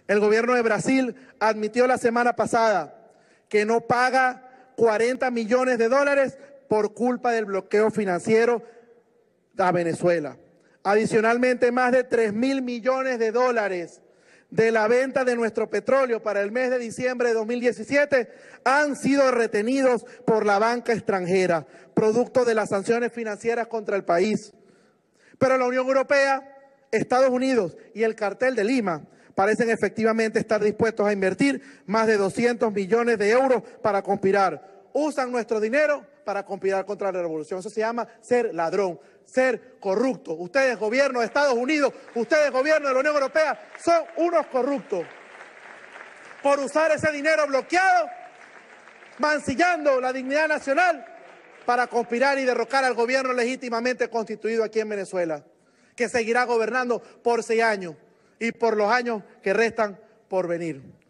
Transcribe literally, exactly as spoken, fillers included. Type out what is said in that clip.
El gobierno de Brasil admitió la semana pasada que no paga cuarenta millones de dólares por culpa del bloqueo financiero a Venezuela. Adicionalmente, más de tres mil millones de dólares de la venta de nuestro petróleo para el mes de diciembre de dos mil diecisiete han sido retenidos por la banca extranjera, producto de las sanciones financieras contra el país. Pero la Unión Europea, Estados Unidos y el Cartel de Lima parecen efectivamente estar dispuestos a invertir más de doscientos millones de euros para conspirar. Usan nuestro dinero para conspirar contra la revolución. Eso se llama ser ladrón, ser corrupto. Ustedes, gobierno de Estados Unidos, ustedes, gobierno de la Unión Europea, son unos corruptos por usar ese dinero bloqueado, mancillando la dignidad nacional para conspirar y derrocar al gobierno legítimamente constituido aquí en Venezuela, que seguirá gobernando por seis años y por los años que restan por venir.